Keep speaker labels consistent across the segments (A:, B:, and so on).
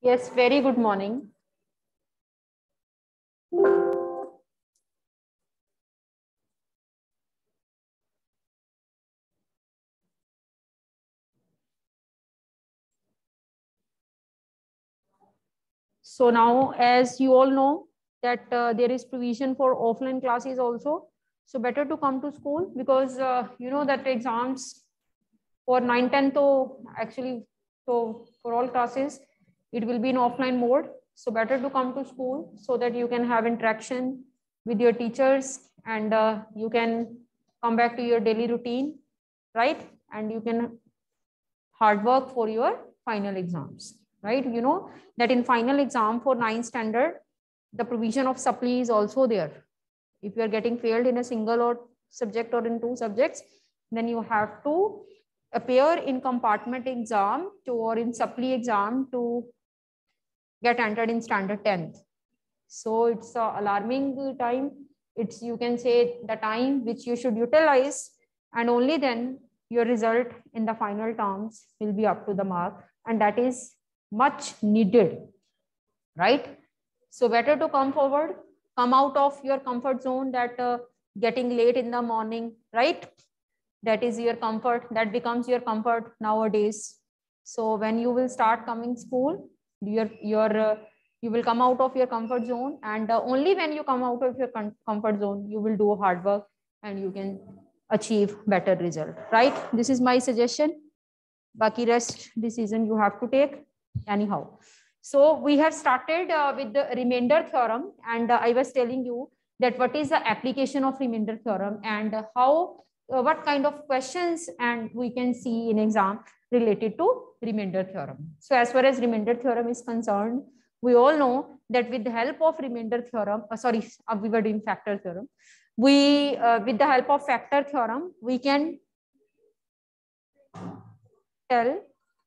A: Yes, very good morning. So now, as you all know, that there is provision for offline classes also. So better to come to school because you know that exams for 9, 10, so actually, so for all classes, it will be in offline mode. So better to come to school so that you can have interaction with your teachers and you can come back to your daily routine, right? And you can hard work for your final exams, right? You know that in final exam for 9th standard, the provision of supply is also there. If you are getting failed in a single or subject or in 2 subjects, then you have to appear in compartment exam to or in supply exam to get entered in standard 10th. So it's alarming time. It's, you can say, the time which you should utilize, and only then your result in the final terms will be up to the mark, and that is much needed, right? So better to come forward, come out of your comfort zone, that getting late in the morning, right? That is your comfort, that becomes your comfort nowadays. So when you will start coming school, you will come out of your comfort zone, and only when you come out of your comfort zone, you will do hard work and you can achieve better result, right? This is my suggestion. Baki rest decision you have to take anyhow. So we have started with the remainder theorem, and I was telling you that what is the application of remainder theorem and how what kind of questions and we can see in exam related to remainder theorem. So as far as remainder theorem is concerned, we all know that with the help of remainder theorem, we were doing factor theorem. We with the help of factor theorem, we can tell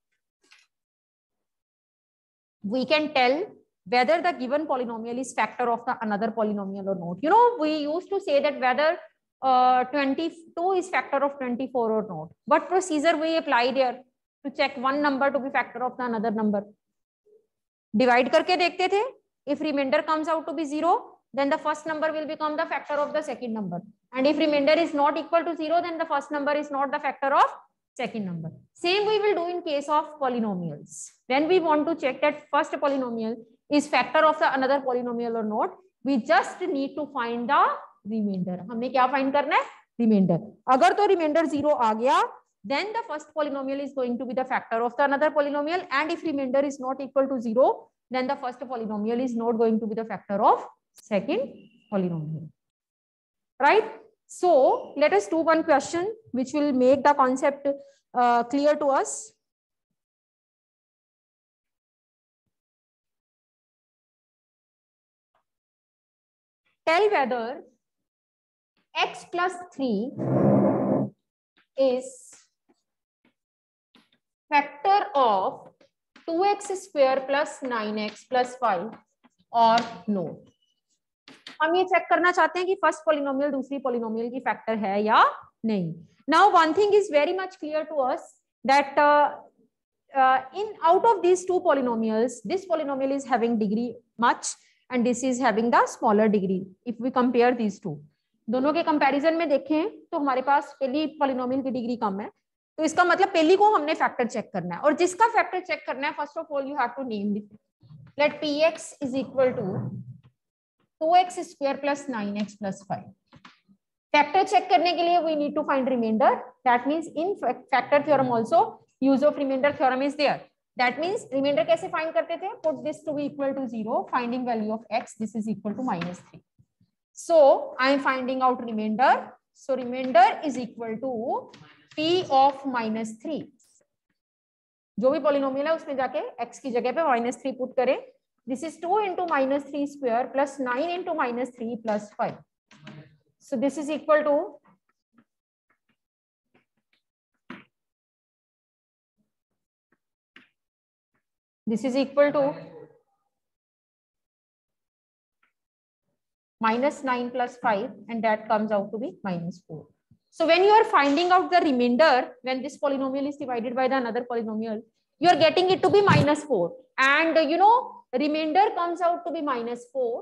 A: whether the given polynomial is factor of the another polynomial or not. You know, we used to say that whether 22 is factor of 24 or not. What procedure we apply there to check one number to be factor of the another number? Divide करके देखते थे. If remainder comes out to be 0, then the first number will become the factor of the second number. And if remainder is not equal to 0, then the first number is not the factor of second number. Same we will do in case of polynomials. When we want to check that first polynomial is factor of the another polynomial or not, we just need to find the remainder. हमने क्या find करना है? Remainder. अगर तो remainder 0 आ गया, then the first polynomial is going to be the factor of the another polynomial, and if remainder is not equal to 0, then the first polynomial is not going to be the factor of second polynomial, right? So let us do one question which will make the concept clear to us. Tell whether x plus 3 is factor of 2x square plus 9x plus 5 और no. हम ये check करना चाहते हैं कि first polynomial दूसरी polynomial की factor है या नहीं. Now one thing is very much clear to us that in out of these two polynomials, this polynomial is having degree much and this is having the smaller degree. If we compare these two, दोनों के comparison में देखें तो हमारे पास पहली polynomial की degree कम है, तो इसका मतलब पहली को हमने फैक्टर चेक करना है, और जिसका फैक्टर चेक करना है, first of all you have to name it. Let px is equal to 2x square plus 9x plus 5. Factor check करने के लिए we need to find remainder. That means in factor theorem also use of remainder theorem is there. That means remainder कैसे find करते थे? Put this to be equal to 0, finding value of x, this is equal to -3. So I am finding out remainder. So remainder is equal to p of -3. जो भी polynomial है उसमें जाके x की जगह पे -3 पुट करें. This is 2 into -3 square plus 9 into -3 plus 5. So this is equal to -9 plus 5, and that comes out to be -4. So when you are finding out the remainder, when this polynomial is divided by the another polynomial, you are getting it to be -4, and you know remainder comes out to be -4,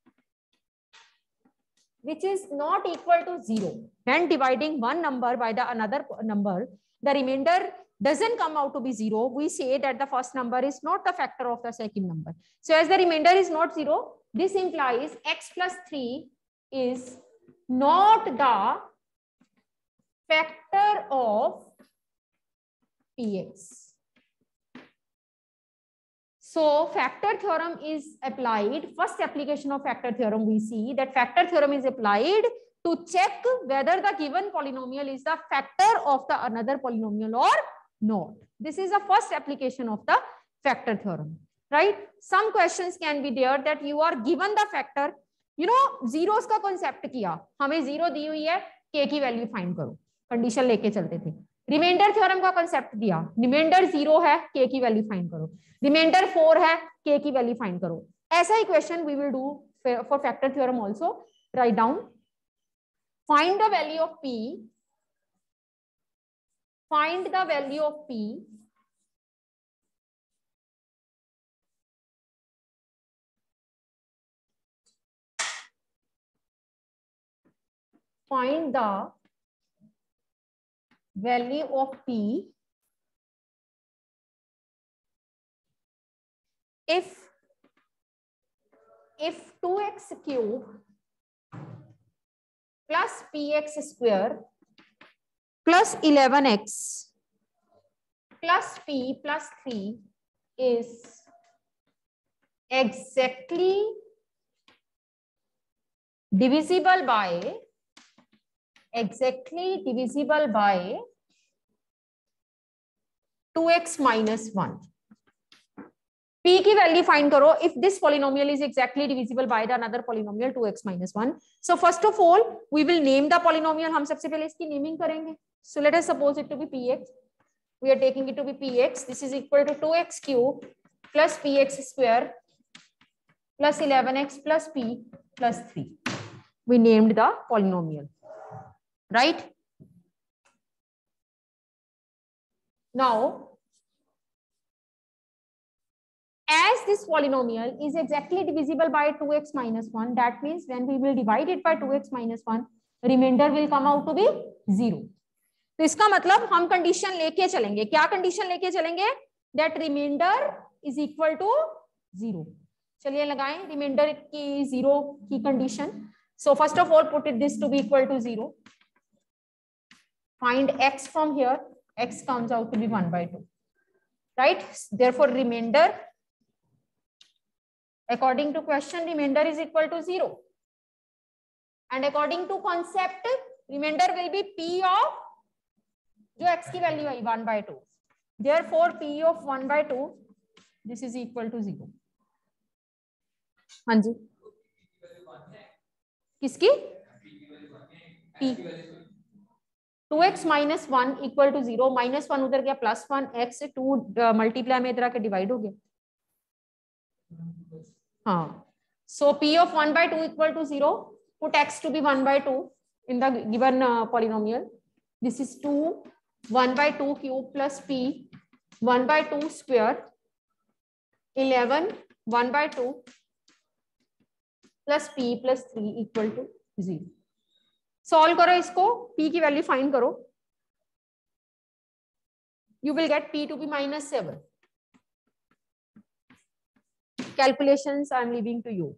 A: which is not equal to 0. When dividing one number by the another number, the remainder doesn't come out to be 0. We say that the first number is not the factor of the second number. So as the remainder is not 0, this implies x plus 3 is not the factor of px. So factor theorem is applied. First application of factor theorem, we see that factor theorem is applied to check whether the given polynomial is the factor of the another polynomial or not. This is the first application of the factor theorem, right? Some questions can be there that you are given the factor, you know, zeros का concept किया, हमें zero दी हुई है, k की value find करो, condition लेके चलते थे. रिमाइंडर थ्योरम का कांसेप्ट दिया, रिमाइंडर 0 है, k की वैल्यू फाइंड करो, रिमाइंडर 4 है, k की वैल्यू फाइंड करो. ऐसा ही question we will do for factor theorem also. Write down, find the value of p, find the value of p find the value of p if 2x cube plus px square plus 11x plus p plus 3 is exactly divisible by 2x minus 1. p की वैल्यू find करो if this polynomial is exactly divisible by the another polynomial 2x minus 1. So first of all we will name the polynomial. हम सबसे पहले इसकी naming करेंगे. So let us suppose it to be px. We are taking it to be px. This is equal to 2x cube plus px square plus 11x plus p plus 3. We named the polynomial. Right? Now, as this polynomial is exactly divisible by 2x minus 1, that means when we will divide it by 2x minus 1, remainder will come out to be 0. तो इसका मतलब हम condition लेके चलेंगे. क्या condition लेके चलेंगे? That remainder is equal to 0. चलिए लगाएं रिमाइंडर की 0 की condition. So first of all, put it this to be equal to 0. Find x from here. X comes out to be 1 by 2. Right? Therefore, remainder, according to question, remainder is equal to 0. And according to concept, remainder will be p of जो x की वैल्यू है 1 by 2. Therefore, p of 1 by 2, this is equal to 0. हाँ जी. किसकी? p. 2x minus 1 equal to 0. Minus 1 उधर गया, plus 1, x 2 multiply में इधर आके डिवाइड हो गया. हाँ. So p of 1 by 2 equal to 0. Put x to be 1 by 2 in the given polynomial. This is 2 1 by 2 cube plus p 1 by 2 square 11 1 by 2 plus p plus 3 equal to 0. Solve करो इसको, p की वैल्यू find करो. You will get p to be -7. Calculations I am leaving to you.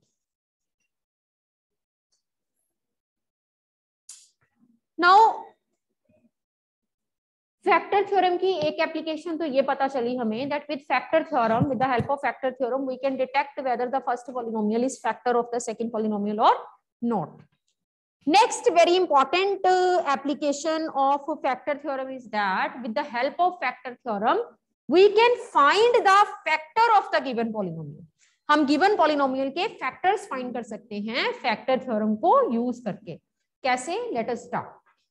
A: Now factor theorem की एक application तो ये पता चली हमें that with factor theorem, with the help of factor theorem we can detect whether the first polynomial is factor of the second polynomial और not. Next very important application of factor theorem is that with the help of factor theorem we can find the factor of the given polynomial. हम given polynomial के factors find कर सकते हैं factor theorem को use करके. कैसे? Let us start.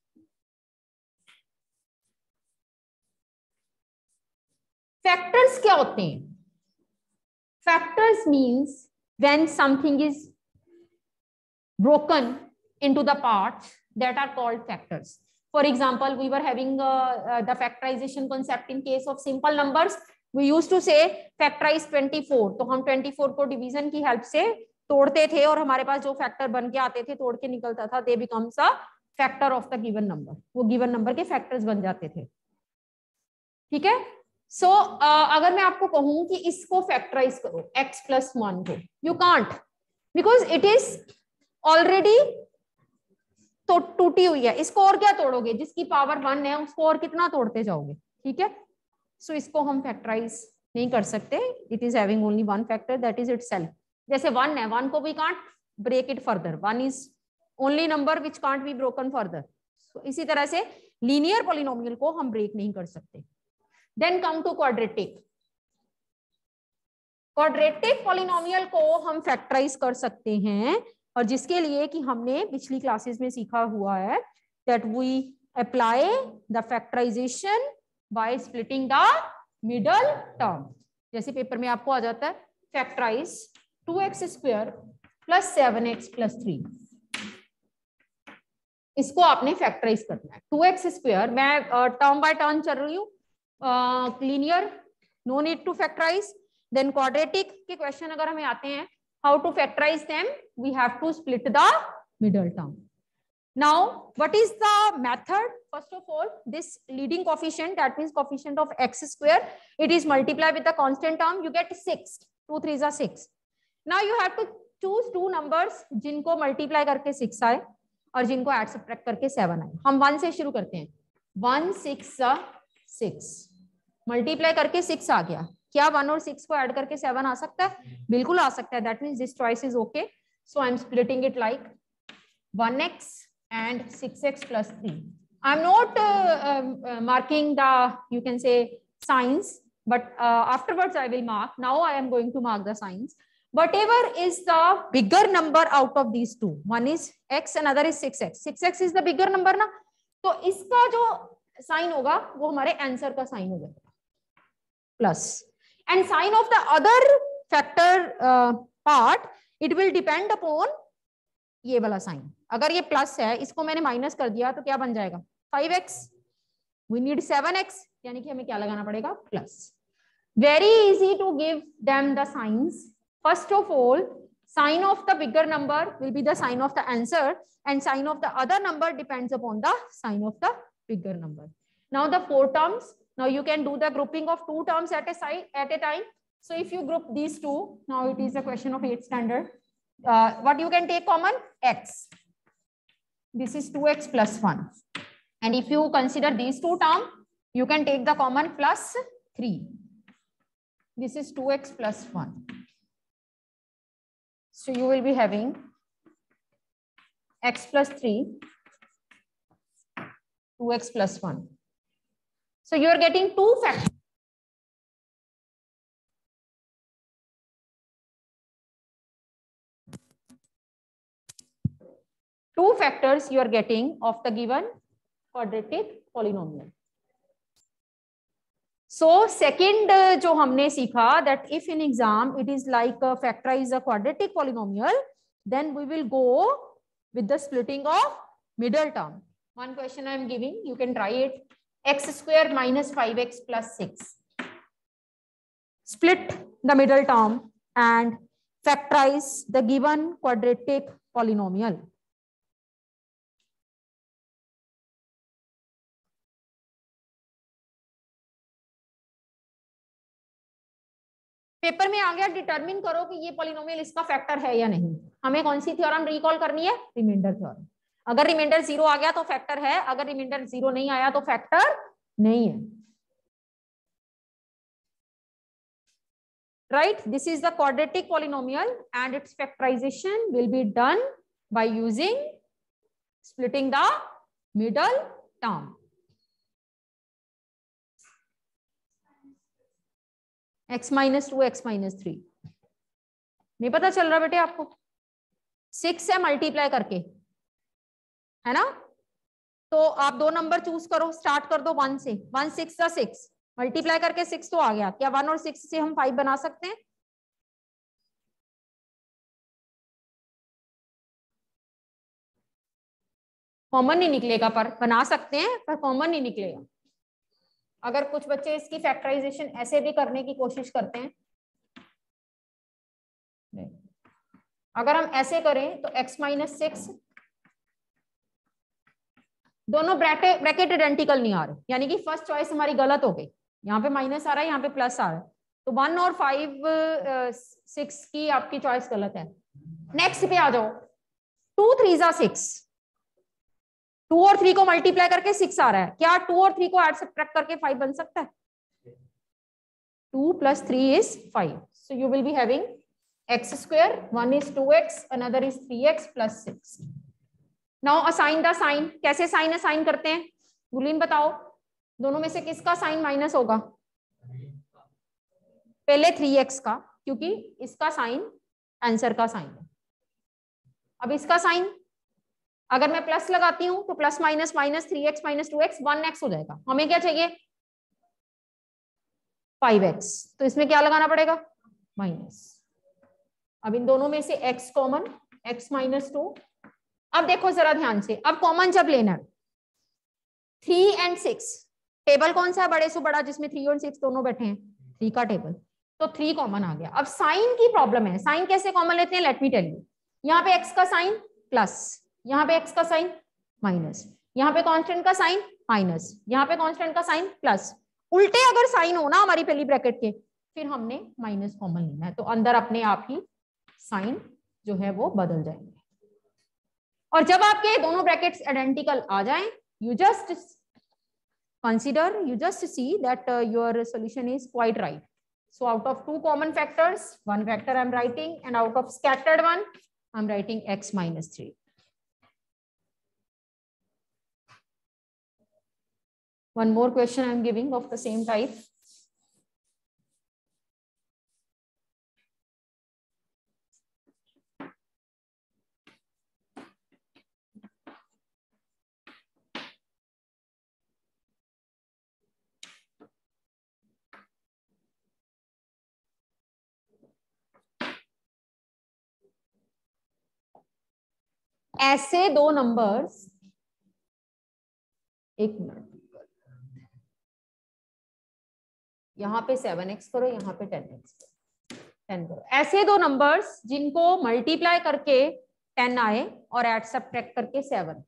A: Factors क्या होते हैं? Factors means when something is broken into the parts that are called factors. For example, we were having the factorization concept in case of simple numbers. We used to say factorise 24, तो हम 24 को division की help से तोड़ते थे और हमारे पास जो फैक्टर बन के आते थे, तोड़ के निकलता था, they becomes a factor of the given number, वो गिवन नंबर के फैक्टर्स बन जाते थे। ठीक है, सो अगर मैं आपको कहूं कि इसको फैक्टराइज करो x+1 को, you can't, because it is already तो टूटी हुई है, इसको और क्या तोड़ोगे, जिसकी पावर 1 है उसको और कितना तोड़ते जाओगे। ठीक है, सो इसको हम फैक्टराइज नहीं कर सकते, it is having only one factor, that is itself. जैसे 1 है, 1 को we can't break it further, 1 is only number which can't be broken further. इसी तरह से लीनियर पॉलिनोमियल को हम ब्रेक नहीं कर सकते। Then come to quadratic. Quadratic polynomial को हम फैक्टराइज कर सकते हैं, और जिसके लिए कि हमने पिछली क्लासेस में सीखा हुआ है that we apply the factorisation by splitting the middle term. जैसे पेपर में आपको आ जाता है फैक्टराइज 2x² + 7x + 3, इसको आपने फैक्टराइज करना है। 2x², मैं टर्म बाय टर्म चल रही हूँ, linear no need to factorise. Then quadratic के क्वेश्चन अगर हमें आते हैं, how to factorize them, we have to split the middle term. Now what is the method? First of all, this leading coefficient, that means coefficient of x², it is multiplied with the constant term, you get 6, 2 3s are 6. Now you have to choose two numbers जिनको multiply करके 6 आए और जिनको add subtract करके 7 आए। हम 1 से शुरू करते हैं, 1 6 6, मल्टीप्लाई करके 6 आ गया, क्या 1 और 6 को ऐड करके 7 आ सकता है? बिल्कुल आ सकता है, that means this choice is okay. So I am splitting it like 1x and 6x + 3. I'm not marking the, you can say, signs, but afterwards I will mark. Now I am going to mark the signs. Whatever is the bigger number out of these two, one is x, another is 6x. 6x is the bigger number ना, तो इसका जो sign होगा वो हमारे answer का sign होगा plus, and sign of the other factor part, it will depend upon ये वाला साइन। अगर ये प्लस है, इसको मैंने माइनस कर दिया तो क्या बन जाएगा 5x, we need 7x, यानी कि हमें क्या लगाना पड़ेगा plus. very easy to give them the signs. First of all, sign of the bigger number will be the sign of the answer, and sign of the other number depends upon the sign of the bigger number. Now the 4 terms, now you can do the grouping of 2 terms at a time. So if you group these two, now it is a question of 8th standard. What you can take common? X. This is 2x + 1. And if you consider these 2 terms, you can take the common +3. This is 2x + 1. So you will be having x + 3, 2x + 1. So you are getting 2 factors. Two factors you are getting of the given quadratic polynomial. So second जो हमने सीखा that if in exam it is like factorize a quadratic polynomial, then we will go with the splitting of middle term. One question I am giving, you can try it. x² - 5x + 6. Split the middle term and factorize the given quadratic polynomial. Paper में आ गया, determine करो कि ये polynomial इसका factor है या नहीं। हमें कौन सी थ्योरम रिकॉल करनी है? Remainder theorem. अगर रिमाइंडर 0 आ गया तो फैक्टर है, अगर रिमाइंडर 0 नहीं आया तो फैक्टर नहीं है। Right, this is the quadratic polynomial and its factorization will be done by using splitting the middle term. x - 2 x - 3 नहीं पता चल रहा बेटे आपको? 6 से मल्टीप्लाई करके, है ना? तो आप 2 नंबर चूज करो, स्टार्ट कर दो 1 से, 1 6 + 6 मल्टीप्लाई करके 6 तो आ गया। क्या 1 और 6 से हम 5 बना सकते हैं? कॉमन नहीं निकलेगा, पर बना सकते हैं, पर कॉमन नहीं निकलेगा। अगर कुछ बच्चे इसकी फैक्टराइजेशन ऐसे भी करने की कोशिश करते हैं, अगर हम ऐसे करें तो x माइनस 6, दोनों ब्रैकेट आइडेंटिकल नहीं आ रहे, यानी कि फर्स्ट चॉइस हमारी गलत हो गई। यहाँ पे माइनस आ रहा है, यहाँ पे प्लस आ रहा है, तो 1 और 5 6 की आपकी चॉइस गलत है। नेक्स्ट पे आ जाओ, 2 3 जा 6, 2 और 3 को मल्टीप्लाई करके 6 आ रहा है, क्या 2 और 3 को ऐड सब्ट्रैक्ट करके 5 बन सकता है? 2 + 3 is 5, so you will be having x square, one is 2x, another is 3x plus 6. Now assign the sign. कैसे साइन असाइन करते हैं गुलीन बताओ, दोनों में से किसका साइन माइनस होगा? पहले 3x का, क्योंकि इसका साइन आंसर का साइन है। अब इसका साइन अगर मैं प्लस लगाती हूं तो plus minus minus 3x minus 2x 1x हो जाएगा। हमें क्या चाहिए? 5x, तो इसमें क्या लगाना पड़ेगा? माइनस। अब इन दोनों में से x कॉमन, x माइनस 2। अब देखो जरा ध्यान से, अब कॉमन जब लेना है 3 और 6, टेबल कौन सा है बड़े से बड़ा जिसमें 3 और 6 दोनों बैठे हैं? 3 का टेबल, तो 3 कॉमन आ गया। अब साइन की प्रॉब्लम है, साइन कैसे कॉमन लेते हैं? Let me tell you. यहाँ पे x का साइन प्लस, यहाँ पे x का साइन माइनस, यहाँ पे कांस्टेंट का साइन माइनस, यहाँ पे कांस्टेंट का साइन प्लस। उल्टे अगर साइन हो ना हमारी पहली ब्रैकेट के, फिर हमने माइनस कॉमन लेना है, तो अंदर अपने आप ही साइन जो है वो बदल जाएंगे। और जब आपके दोनों ब्रैकेट्स आइडेंटिकल आ जाएं, you just see that your solution is quite right. So out of 2 common factors, 1 factor I'm writing, and out of scattered one, I'm writing x minus 3. One more question I'm giving of the same type. ऐसे दो numbers, एक minute, यहां पे 7x करो, यहां पे 10 करो। ऐसे दो नंबर्स जिनको मल्टीप्लाई करके 10 आए और एड सब्ट्रैक्ट करके 7।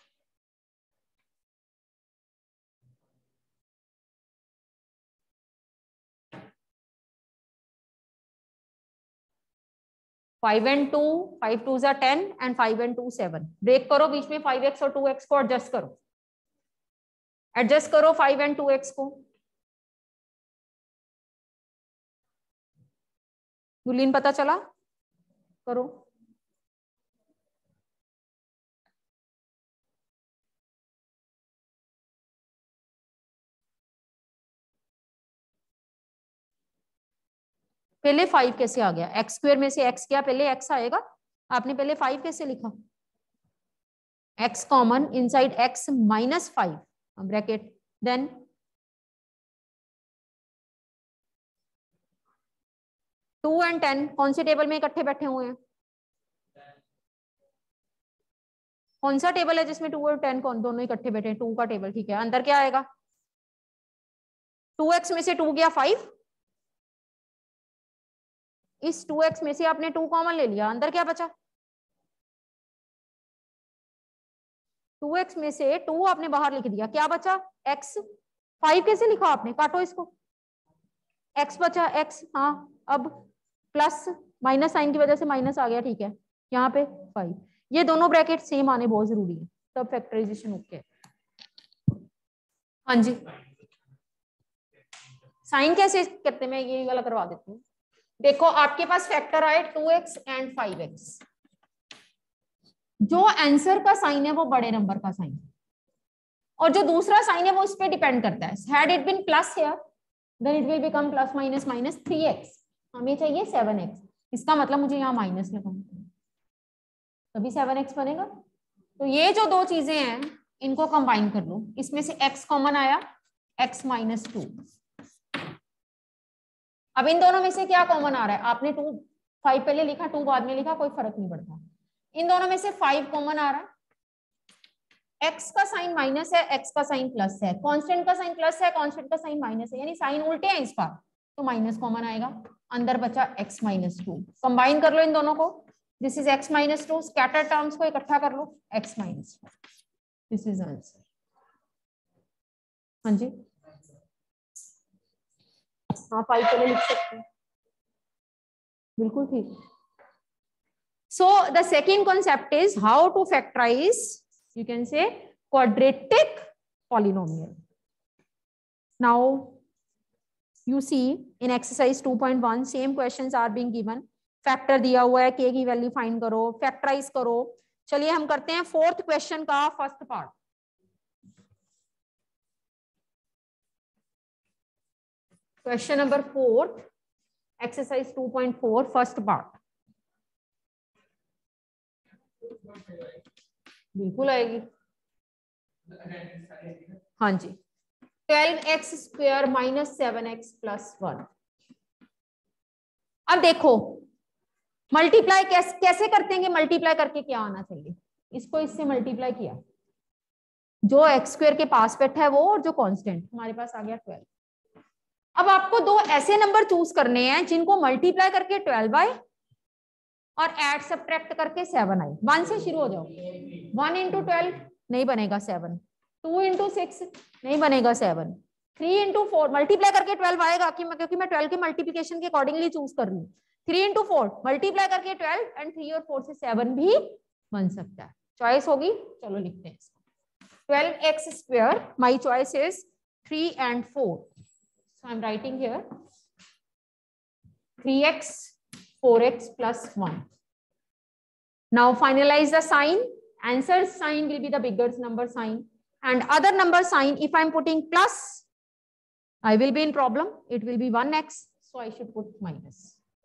A: फाइव एंड टू 5 2 जा 10 एंड 5 and 2 7। ब्रेक करो बीच में 5x और 2x को, एडजस्ट करो, 5 and 2x को। गुलीन पता चला? करो। पहले 5 कैसे आ गया? एक्स स्क्वायर में से x क्या? पहले x आएगा, आपने पहले 5 कैसे लिखा? x common inside x minus 5 bracket, then 2 and 10 कौन से टेबल में इकट्ठे बैठे हुए हैं? कौन सा टेबल है जिसमें 2 और 10 कौन दोनों इकट्ठे बैठे हैं? 2 का टेबल, ठीक है। अंदर क्या आएगा? 2x में से 2 गया 5, इस 2x में से आपने 2 कॉमन ले लिया, अंदर क्या बचा? 2x में से 2 आपने बाहर लिख दिया, क्या बचा? x। 5 कैसे लिखा आपने? काटो इसको, x बचा x। हाँ, अब प्लस माइनस साइन की वजह से माइनस आ गया, ठीक है। यहाँ पे 5, ये दोनों ब्रैकेट सेम आने बहुत जरूरी है, तब फैक्टराइजेशन ओके। हाँ जी, साइन कैसे करते हैं मैं ये वाला करवा देती हूँ। देखो आपके पास फैक्टर आए 2x एंड 5x, जो आंसर का साइन है वो बड़े नंबर का साइन, और जो दूसरा साइन है वो इस पे डिपेंड करता है। Had it been plus here then it will become plus minus minus 3x, हमें चाहिए 7x, इसका मतलब मुझे यहाँ माइनस लगाना, तभी 7x बनेगा। तो ये जो दो चीजें हैं इनको कंबाइन कर लो, इसमें से x कॉमन आया, x माइनस 2। अब इन दोनों में से क्या कॉमन आ रहा है? आपने 2 5 पहले लिखा, 2 बाद में लिखा, कोई फर्क नहीं पड़ता। इन दोनों में से 5 कॉमन आ रहा है, एक्स का साइन माइनस है, एक्स का साइन प्लस है, कांस्टेंट का साइन प्लस है, कांस्टेंट का साइन माइनस है, यानी साइन उल्टे हैं इस बार, तो माइनस कॉमन आएगा, अंदर बचा x माइनस टू। कंबाइन कर लो इन दोनों को, this is x minus two, scatter terms को इकट्ठा कर लो, x minus two, this is answer. हाँ जी, हाँ 5 पहले लिख सकते हैं, बिल्कुल ठीक। So the second concept is how to factorize, you can say, quadratic polynomial. Now you see in exercise 2.1 same questions are being given, factor दिया हुआ है, k की वैल्यू फाइंड करो, फैक्टराइज करो। चलिए हम करते हैं फोर्थ क्वेश्चन का first part. Question number 4, exercise 2.4 first part. बिल्कुल आएगी, हाँ जी। 12x square minus 7x plus 1। अब देखो मल्टीप्लाई कैसे करते हैं, मल्टीप्लाई करके क्या आना चाहिए, इसको इससे मल्टीप्लाई किया, जो एक्स स्क्वायर के पास बैठा है वो और जो कांस्टेंट, हमारे पास आ गया 12। अब आपको दो ऐसे नंबर चूज करने हैं जिनको मल्टीप्लाई करके 12 आए और ऐड सब्ट्रैक्ट करके 7 आए। 1 से शुरू हो जाओ, 1 इंटू 12 नहीं बनेगा 7, 2 इंटू 6 नहीं बनेगा 7, 3 इंटू 4 मल्टीप्लाई करके 12 आएगा, क्योंकि मैं 12 के मल्टीप्लिकेशन के अकॉर्डिंगली चूज कर रही हूँ। 3 इंटू 4 मल्टीप्लाई करके 12 एंड 3 और 4 से 7 भी बन सकता है, चॉइस होगी। चलो लिखते हैं इसको, 12x square, my choice is 3 and 4, so I'm writing here 3x 4x plus 1. Now finalize the sign, answer sign will be the bigger number sign, and other number sign, if I'm putting plus I will be in problem, it will be 1x, so I should put minus.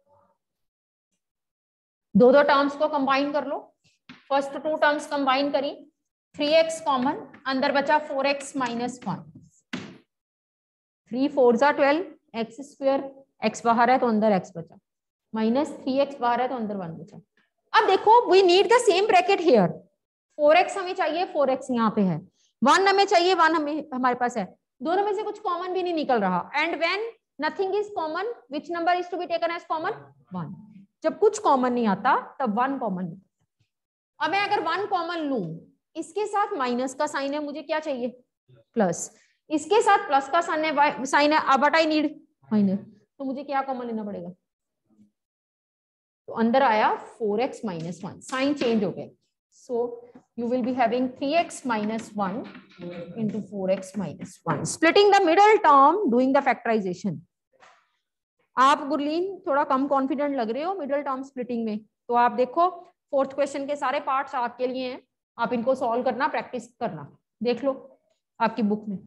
A: दो terms को combine कर लो, first 2 terms combine करी, 3x common, अंदर बचा 4x minus 1, 3 4 जा 12, x square, x बाहर है तो अंदर x बचा, माइनस 3x बाहर है तो अंदर 1 बचा। अब देखो we need the same bracket here, 4x हमें चाहिए, 4x यहाँ पे है, 1 हमें चाहिए, 1 हमें हमारे पास है, दोनों में से कुछ कॉमन भी नहीं निकल रहा, and when nothing is common which number is to be taken as common, 1। जब कुछ कॉमन नहीं आता तब 1 कॉमन निकलता। अब मैं अगर 1 कॉमन लूं, इसके साथ माइनस का साइन है, मुझे क्या चाहिए प्लस, इसके साथ प्लस का साइन है, बट आई नीड माइनस, तो मुझे क्या कॉमन लेना पड़ेगा, तो अंदर आया 4x माइनस 1, साइन चेंज हो गया, सो you will be having 3x minus 1 into 4x minus 1. Splitting the middle term, doing the factorization. आप गुरलीन थोड़ा कम कॉन्फिडेंट लग रहे हो मिडिल टर्म स्प्लिटिंग में, तो आप देखो फोर्थ क्वेश्चन के सारे पार्ट्स आपके लिए हैं, आप इनको सॉल्व करना, प्रैक्टिस करना, देख लो आपकी बुक में।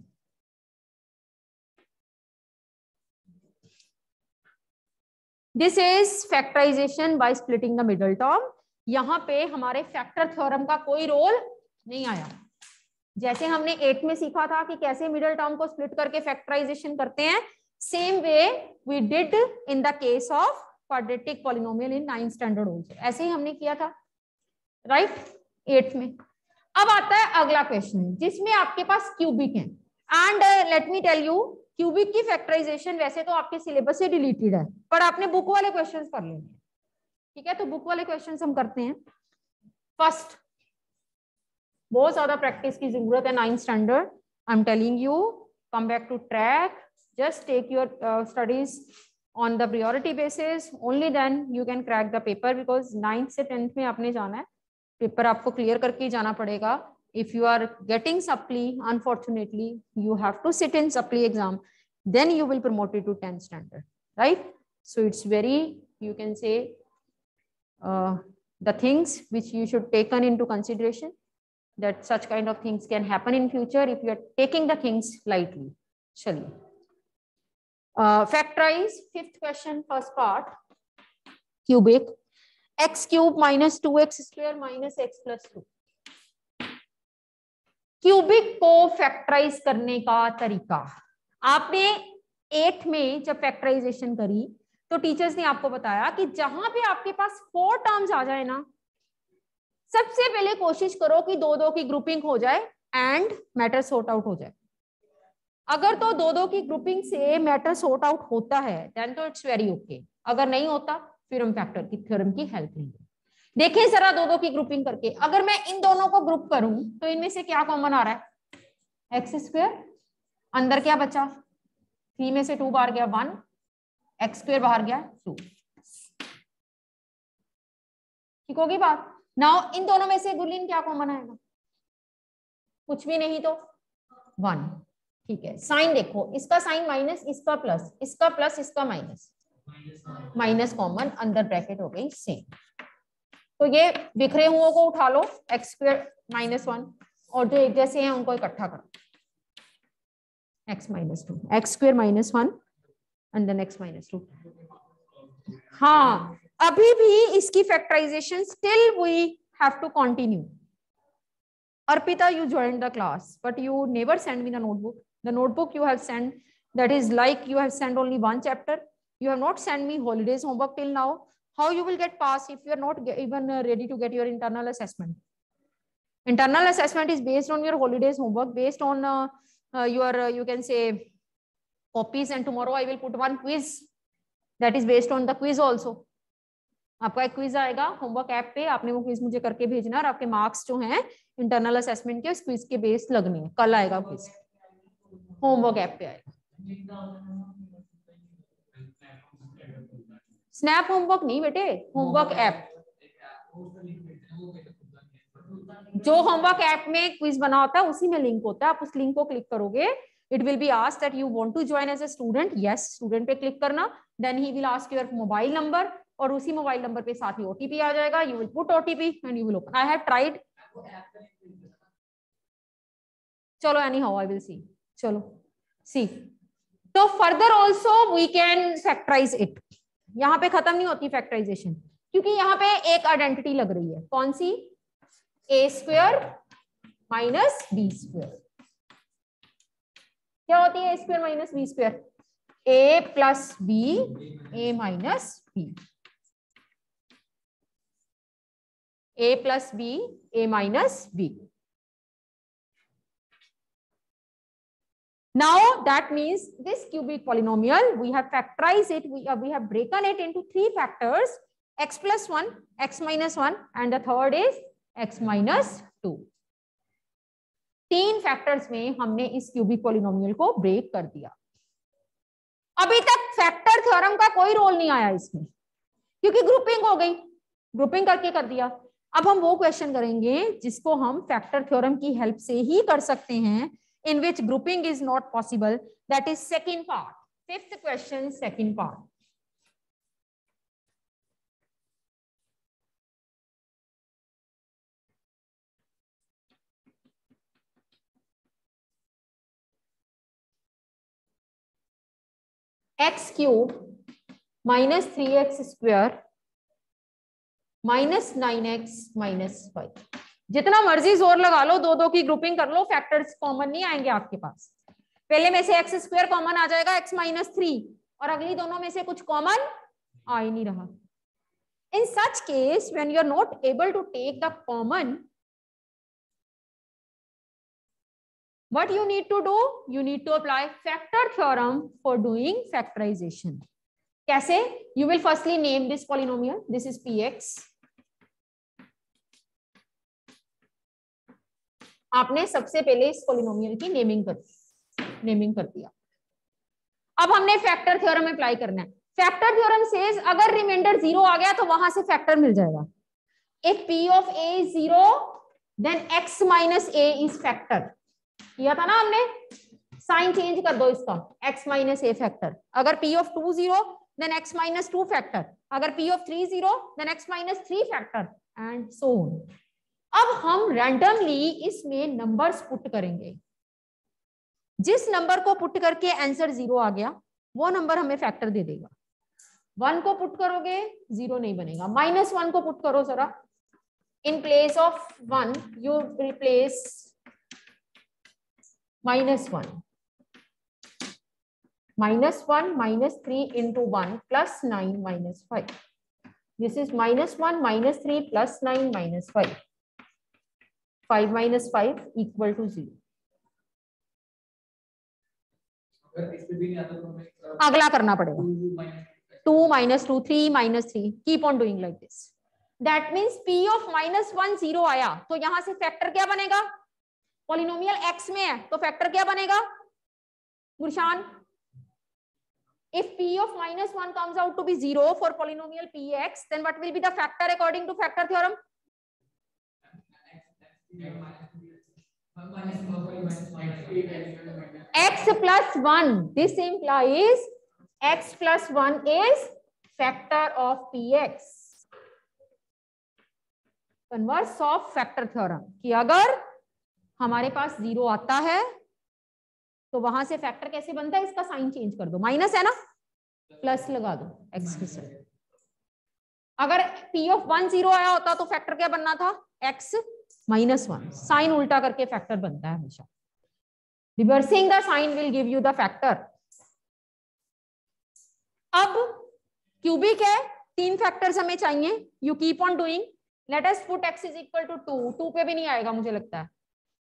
A: This is factorisation by splitting the middle term. यहाँ पे हमारे फैक्टर थ्योरम का कोई रोल नहीं आया, जैसे हमने 8 में सीखा था कि कैसे मिडिल टर्म को स्प्लिट करके फैक्टराइजेशन करते हैं, same way we did in the case of quadratic polynomial in 9th standard also, ऐसे ही हमने किया था, राइट 8 में। अब आता है अगला क्वेश्चन जिसमें आपके पास क्यूबिक है, and let me tell you, cubic की फैक्टराइजेशन वैसे तो आपके सिलेबस से डिलीटेड है, पर आपने बुक वाले क्वेश्चन कर लेंगे, ठीक है। तो बुक वाले क्वेश्चंस हम करते हैं। फर्स्ट, बहुत ज्यादा प्रैक्टिस की जरूरत है 9th standard, I am telling you, come back to track, just take your studies on the priority basis, only then you can crack the paper, because 9th से 10th में आपने जाना है, पेपर आपको क्लियर करके ही जाना पड़ेगा। If you are getting supply, unfortunately you have to sit in supply exam, then you will promoted to 10th standard, right. So it's very, you can say, the things which you should taken into consideration, that such kind of things can happen in future if you are taking the things lightly. Chaliye, factorize fifth question, first part, cubic, x cube minus 2x square minus x plus 2। Cubic को factorise करने का तरीका, आपने 8th में जब factorisation करी तो teachers ने आपको बताया कि जहां पे आपके पास 4 टर्म्स आ जाए ना, सबसे पहले कोशिश करो कि 2-2 की ग्रुपिंग हो जाए एंड मैटर सॉर्ट आउट हो जाए। अगर तो दो दो की ग्रुपिंग से मैटर सॉर्ट आउट होता है देन तो इट्स वेरी ओके, अगर नहीं होता फिर हम फैक्टर की थ्योरम की हेल्प लेंगे। देखिए जरा दो दो की ग्रुपिंग करके, अगर मैं इन दोनों को ग्रुप करूं तो इनमें से क्या कॉमन आ रहा है, एक्स स्क्वायर, अंदर क्या बचा, 3 में से 2 बाहर गया 1, एक्स स्क्वायर बाहर गया 2। ठीक होगी बात। नाउ इन दोनों में से गुरलीन क्या कॉमन आएगा, कुछ भी नहीं तो 1। ठीक है, साइन देखो, इसका साइन माइनस, इसका प्लस, इसका प्लस, इसका माइनस, माइनस कॉमन, अंदर ब्रैकेट हो गई सेम। तो ये बिखरे हुओं को उठा लो, एक्स स्क्वायर माइनस 1, और जो एक जैसे हैं उनको इकट्ठा करो, x minus 2, x square minus 1 and then x minus 2। हाँ, अभी भी इसकी factorisation still we have to continue. Arpita, you joined the class, but you never send me the notebook. The notebook you have sent, that is like you have sent only one chapter. You have not sent me holidays homework till now. How you will get pass if you are not even ready to get your internal assessment? Internal assessment is based on your holidays homework, based on your you can say copies, and tomorrow I will put one quiz that is based on the quiz also. आपका एक quiz आएगा homework app पे, आपने वो quiz मुझे करके भेजना, और आपके मार्क्स जो हैं इंटरनल असेसमेंट के उस क्विज के बेस लगने हैं। कल आएगा क्विज, होमवर्क ऐप पे आएगा। स्नैप होमवर्क नहीं बेटे, होमवर्क ऐप। जो होमवर्क ऐप में क्विज बना होता है उसी में लिंक होता है, आप उस लिंक को क्लिक करोगे, it will be asked that you want to join as a student, yes student पे क्लिक करना, then he will ask your mobile number, और उसी मोबाइल नंबर पे साथ ही ओटीपी आ जाएगा, you will put OTP and you will open. I have tried, चलो anyhow I will see, चलो सी। तो further also we can factorise it. यहाँ पे खत्म नहीं होती फैक्टराइजेशन, क्योंकि यहाँ पे एक आइडेंटिटी लग रही है, कौन सी, A square minus B square. क्या होती है A square minus B square, A plus B, A minus B, a plus b, a minus b. Now that means this cubic polynomial, we have factorized it, we have broken it into 3 factors, x plus 1, x minus 1, and the third is x minus 2. 3 factors में हमने इस cubic polynomial को break कर दिया। अभी तक factor theorem का कोई रोल नहीं आया इसमें, क्योंकि ग्रुपिंग हो गई, ग्रुपिंग करके कर दिया। अब हम वो क्वेश्चन करेंगे जिसको हम फैक्टर थ्योरम की हेल्प से ही कर सकते हैं, in which grouping is not possible, that is second part, 5th question, second part. X cube minus 3x square minus 9x minus 5। जितना मर्जी जोर लगा लो, दो दो की ग्रुपिंग कर लो, फैक्टर्स कॉमन नहीं आएंगे आपके पास। पहले में से एक्स स्क्वायर कॉमन आ जाएगा, एक्स माइनस 3, और अगली दोनों में से कुछ कॉमन आ ही नहीं रहा। In such case when you are not able to take the common, what you need to do, you need to apply factor theorem for doing factorization. कैसे? You will firstly name this polynomial, this is px. आपने सबसे पहले इस polynomial की naming कर दिया। अब हमने फैक्टर थ्योरम अप्लाई करना है। फैक्टर थ्योरम सेज अगर रिमाइंडर 0 आ गया तो वहां से फैक्टर मिल जाएगा। If p of a is 0 then x minus a is factor। किया था ना हमने, साइन चेंज कर दो इसका, x माइनस ए फैक्टर। अगर p of 2 0 then x minus 2 factor, अगर p of 3 0 then x minus 3 factor, and so on. अब हम रैंडमली इसमें नंबर्स पुट करेंगे, जिस नंबर को पुट करके आंसर 0 आ गया वो नंबर हमें फैक्टर दे देगा। 1 को पुट करोगे 0 नहीं बनेगा, -1 को पुट करो जरा, in place of 1 you replace -1, -1 -3 into 1 plus 9 minus 5. This is -1 -3 plus 9 minus 5. 5 - 5 = 0। अगला करना पड़ेगा 2 - 2 3 - 3 keep on doing like this. That means p of -1 0 आया तो यहां से फैक्टर क्या बनेगा, पॉलिनोमियल x में है तो फैक्टर क्या बनेगा Gurshan, if p of -1 comes out to be 0 for polynomial px, then what will be the factor according to factor theorem? X plus 1. This implies x plus 1 is factor of px. Converse of factor theorem कि अगर हमारे पास 0 आता है तो वहां से factor कैसे बनता है, इसका साइन चेंज कर दो, माइनस है ना, प्लस लगा दो x के साथ। अगर p of 1 0 आया होता तो फैक्टर क्या बनना था, x -1, साइन उल्टा करके फैक्टर बनता है हमेशा। Reversing the sign will give you the factor. अब क्यूबिक है, 3 फैक्टर्स हमें चाहिए, you keep on doing. Let us put x = 2, 2 पे भी नहीं आएगा मुझे लगता है।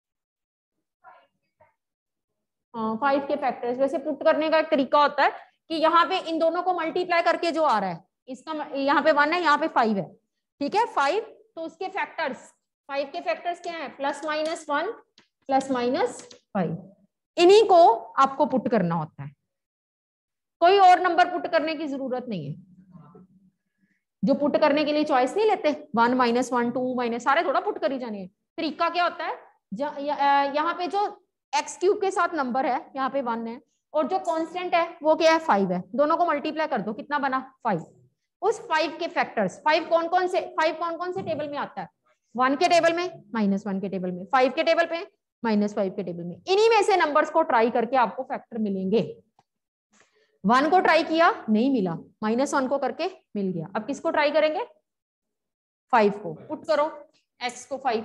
A: 5 के फैक्टर्स, वैसे पुट करने का एक तरीका होता है कि यहाँ पे इन दोनों को मल्टीप्लाई करके जो आ रहा है, इसका यहाँ पे 1 है, यहाँ पे 5 है, ठीक है 5, तो उसके फैक्टर्स 5 के फैक्टर्स क्या है, +-1 +-5, इन्हीं को आपको पुट करना होता है, कोई और नंबर पुट करने की जरूरत नहीं है। जो पुट करने के लिए चॉइस नहीं लेते, 1 -1 2 सारे थोड़ा पुट करी जाने हैं। तरीका क्या होता है, यहाँ पे जो x³ के साथ नंबर है, यहाँ पे 1 है, और जो कांस्टेंट है वो क्या है 5 है, दोनों को मल्टीप्लाई कर दो, कितना बना 5। उस 5 के फैक्टर्स, 5 कौन कौन से टेबल में आता है, 1 के टेबल में, -1 के टेबल में, 5 के टेबल पे, -5 के टेबल में, इन्हीं में से नंबर्स को ट्राई करके आपको फैक्टर मिलेंगे। 1 को ट्राई किया नहीं मिला, -1 को करके मिल गया, अब किसको ट्राई करेंगे, 5 को पुट करो, x को 5।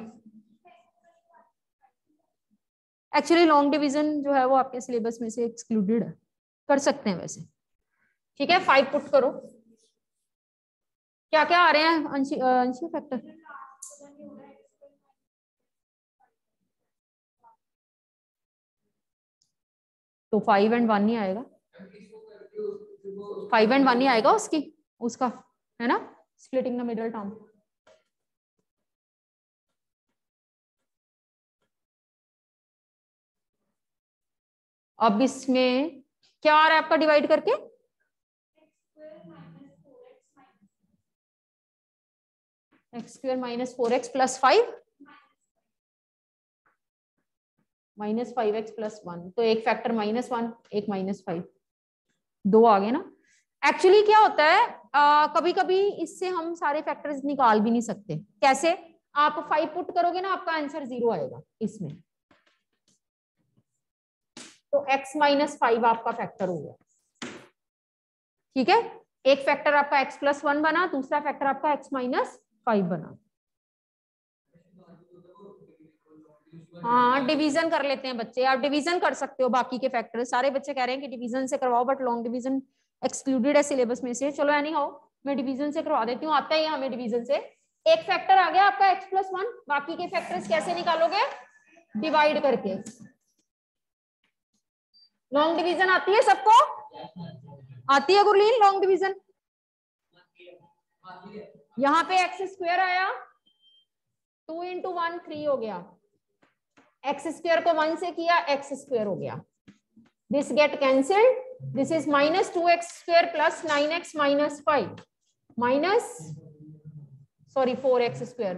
A: एक्चुअली लॉन्ग डिवीजन जो है वो आपके सिलेबस में से एक्सक्लूडेड है, कर सकते हैं वैसे, ठीक है 5 पुट करो। क्या क्या आ रहे हैं अंशी फैक्टर, तो 5 and 1 ही आएगा, 5 and 1 ही आएगा उसका है ना, स्प्लिटिंग द मिडल टर्म। अब इसमें क्या आ रहा है आपका डिवाइड करके, x² - 4x + 5 -5x + 1, तो एक फैक्टर -1 एक -5, 2 आ गए ना। एक्चुअली क्या होता है, कभी कभी इससे हम सारे फैक्टर्स निकाल भी नहीं सकते। कैसे, आप 5 पुट करोगे ना, आपका आंसर 0 आएगा इसमें, तो x - 5 आपका फैक्टर हो गया, ठीक है। एक फैक्टर आपका x + 1 बना, दूसरा फैक्टर आपका x - 5 बना। हाँ डिवीजन कर लेते हैं बच्चे, आप डिवीजन कर सकते हो बाकी के फैक्टर, सारे बच्चे कह रहे हैं कि डिवीजन से करवाओ, बट लॉन्ग डिवीजन एक्सक्लूडेड है सिलेबस में से। चलो एनी हाउ मैं डिवीजन से करवा देती हूँ, आता ही है हमें डिवीजन से। एक फैक्टर आ गया आपका x + 1, बाकी के फैक्टर्स कैसे निकालोगे, डिवाइड करके। लॉन्ग डिवीजन आती है सबको, आती है गुरलीन लॉन्ग डिवीजन। यहाँ पे x² आया, 2 × 1 3 हो गया, x² को 1 से किया, x² हो गया, this get cancelled, this is -2x² + 9x - 5 4x²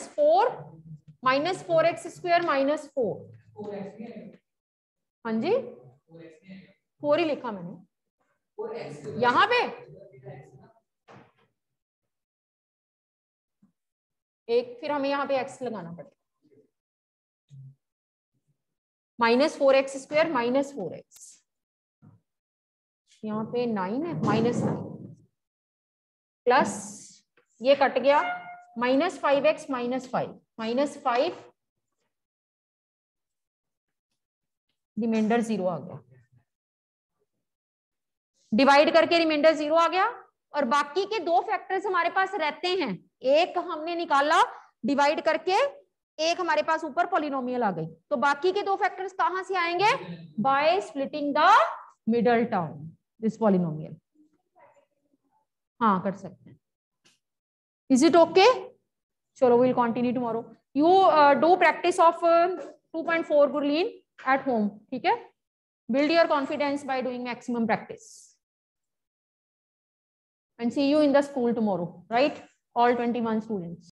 A: -4x² - 4, हाँ जी 4 ही लिखा मैंने यहाँ पे, एक फिर हमें यहाँ पे x लगाना पड़ेगा, -4x² - 4x, यहाँ पे 9 है, -9 प्लस ये कट गया, -5x - 5 -5, रिमाइंडर 0 आ गया, डिवाइड करके रिमाइंडर 0 आ गया। और बाकी के 2 फैक्टर्स हमारे पास रहते हैं, एक हमने निकाला डिवाइड करके एक हमारे पास ऊपर पॉलिनोमियल आ गई, तो बाकी के दो फैक्टर्स कहां से आएंगे? By splitting the middle term this polynomial. हाँ कर सकते हैं। Is it okay? चलो will continue tomorrow. You do practice of 2.4 Boolean at home, ठीक है? Build your confidence by doing maximum practice. And see you in the school tomorrow, right? All 21 students.